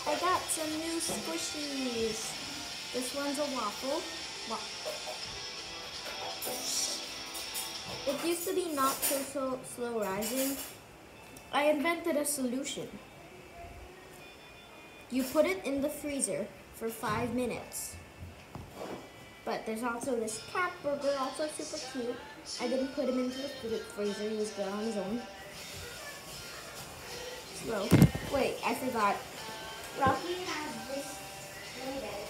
I got some new squishies. This one's a waffle. It used to be not so slow rising. I invented a solution. You put it in the freezer for 5 minutes. But there's also this cat burger, also super cute. I didn't put him into the freezer, he was good on his own. Slow. Wait, I forgot. Rocky has this.